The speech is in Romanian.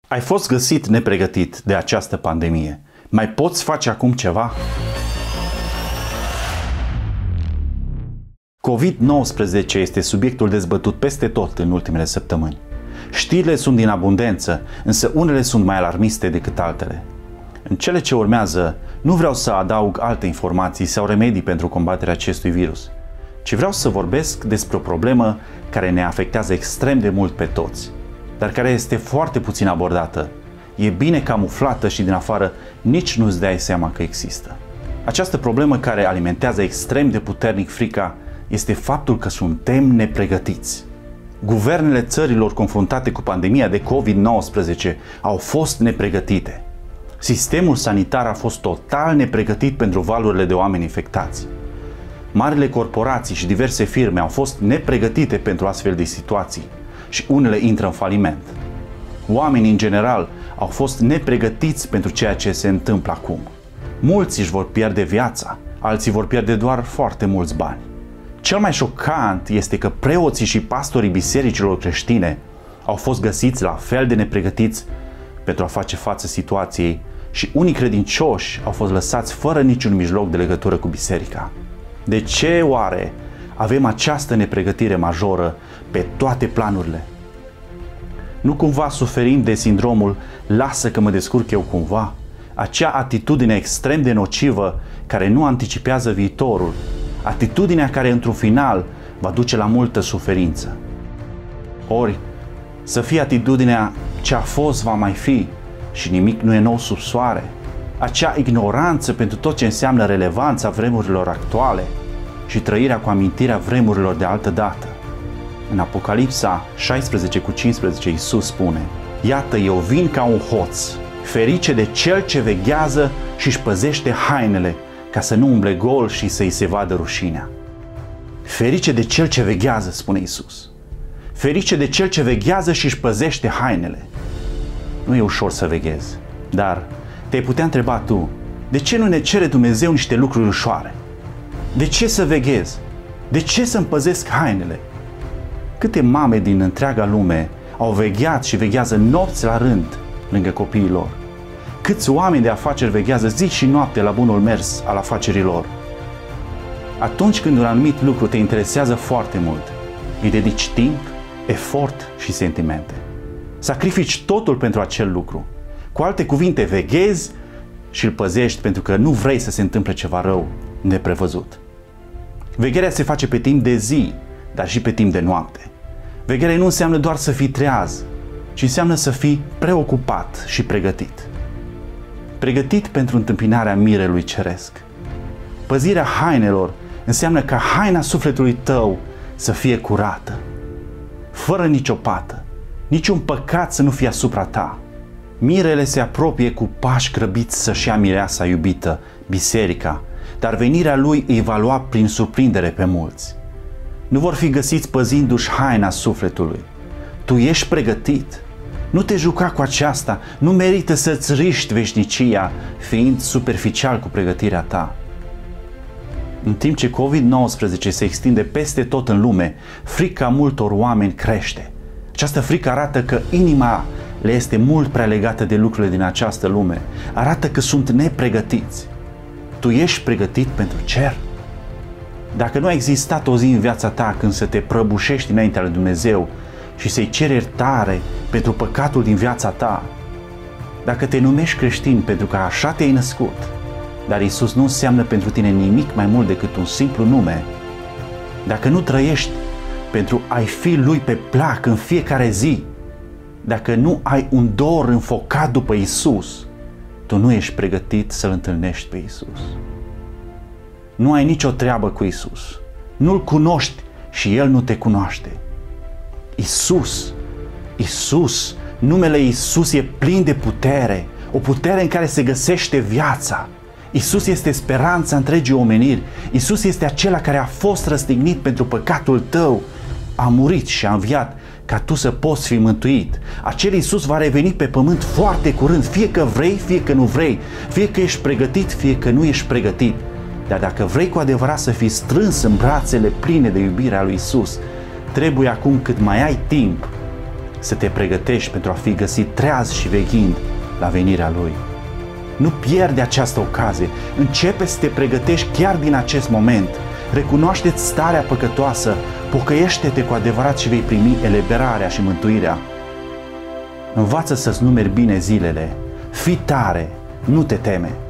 Ai fost găsit nepregătit de această pandemie. Mai poți face acum ceva? COVID-19 este subiectul dezbătut peste tot în ultimele săptămâni. Știrile sunt din abundență, însă unele sunt mai alarmiste decât altele. În cele ce urmează, nu vreau să adaug alte informații sau remedii pentru combaterea acestui virus, ci vreau să vorbesc despre o problemă care ne afectează extrem de mult pe toți, dar care este foarte puțin abordată. E bine camuflată și din afară nici nu-ți dai seama că există. Această problemă care alimentează extrem de puternic frica este faptul că suntem nepregătiți. Guvernele țărilor confruntate cu pandemia de COVID-19 au fost nepregătite. Sistemul sanitar a fost total nepregătit pentru valurile de oameni infectați. Marile corporații și diverse firme au fost nepregătite pentru astfel de situații și unele intră în faliment. Oamenii, în general, au fost nepregătiți pentru ceea ce se întâmplă acum. Mulți își vor pierde viața, alții vor pierde doar foarte mulți bani. Cel mai șocant este că preoții și pastorii bisericilor creștine au fost găsiți la fel de nepregătiți pentru a face față situației și unii credincioși au fost lăsați fără niciun mijloc de legătură cu biserica. De ce oare avem această nepregătire majoră pe toate planurile? Nu cumva suferim de sindromul "lasă că mă descurc eu cumva"? Acea atitudine extrem de nocivă care nu anticipează viitorul, atitudinea care într-un final va duce la multă suferință. Ori să fie atitudinea "ce a fost va mai fi și nimic nu e nou sub soare", acea ignoranță pentru tot ce înseamnă relevanța vremurilor actuale și trăirea cu amintirea vremurilor de altă dată. În Apocalipsa 16:15 Iisus spune: "Iată, eu vin ca un hoț, ferice de cel ce veghează și își păzește hainele, ca să nu umble gol și să-i se vadă rușinea." Ferice de cel ce veghează, spune Iisus. Ferice de cel ce veghează și își păzește hainele. Nu e ușor să veghezi, dar te-ai putea întreba tu, de ce nu ne cere Dumnezeu niște lucruri ușoare? De ce să veghez? De ce să-mi păzesc hainele? Câte mame din întreaga lume au vegheat și veghează nopți la rând lângă copiii lor? Câți oameni de afaceri veghează zi și noapte la bunul mers al afacerilor? Atunci când un anumit lucru te interesează foarte mult, îi dedici timp, efort și sentimente. Sacrifici totul pentru acel lucru. Cu alte cuvinte, veghezi și îl păzești pentru că nu vrei să se întâmple ceva rău neprevăzut. Vegherea se face pe timp de zi, dar și pe timp de noapte. Vegherea nu înseamnă doar să fii treaz, ci înseamnă să fii preocupat și pregătit. Pregătit pentru întâmpinarea mirelui ceresc. Păzirea hainelor înseamnă ca haina sufletului tău să fie curată, fără nicio pată, niciun păcat să nu fie asupra ta. Mirele se apropie cu pași grăbiți să-și ia mireasa iubită, biserica, dar venirea lui îi va lua prin surprindere pe mulți. Nu vor fi găsiți păzindu-și haina sufletului. Tu ești pregătit. Nu te juca cu aceasta, nu merită să-ți riști veșnicia fiind superficial cu pregătirea ta. În timp ce COVID-19 se extinde peste tot în lume, frica multor oameni crește. Această frică arată că inima le este mult prea legată de lucrurile din această lume. Arată că sunt nepregătiți. Tu ești pregătit pentru cer? Dacă nu a existat o zi în viața ta când să te prăbușești înaintea lui Dumnezeu și să-i ceri iertare pentru păcatul din viața ta, dacă te numești creștin pentru că așa te-ai născut, dar Iisus nu înseamnă pentru tine nimic mai mult decât un simplu nume, dacă nu trăiești pentru a-i fi lui pe plac în fiecare zi, dacă nu ai un dor înfocat după Iisus, tu nu ești pregătit să-L întâlnești pe Iisus. Nu ai nicio treabă cu Iisus. Nu-L cunoști și El nu te cunoaște. Iisus, numele Iisus e plin de putere, o putere în care se găsește viața. Iisus este speranța întregii omeniri. Iisus este acela care a fost răstignit pentru păcatul tău, a murit și a înviat ca tu să poți fi mântuit. Acel Iisus va reveni pe pământ foarte curând, fie că vrei, fie că nu vrei, fie că ești pregătit, fie că nu ești pregătit. Dar dacă vrei cu adevărat să fii strâns în brațele pline de iubirea lui Iisus, trebuie acum cât mai ai timp să te pregătești pentru a fi găsit treaz și veghind la venirea Lui. Nu pierde această ocazie, începe să te pregătești chiar din acest moment. Recunoaște-ți starea păcătoasă, pocăiește-te cu adevărat și vei primi eliberarea și mântuirea. Învață să-ți numeri bine zilele, fii tare, nu te teme.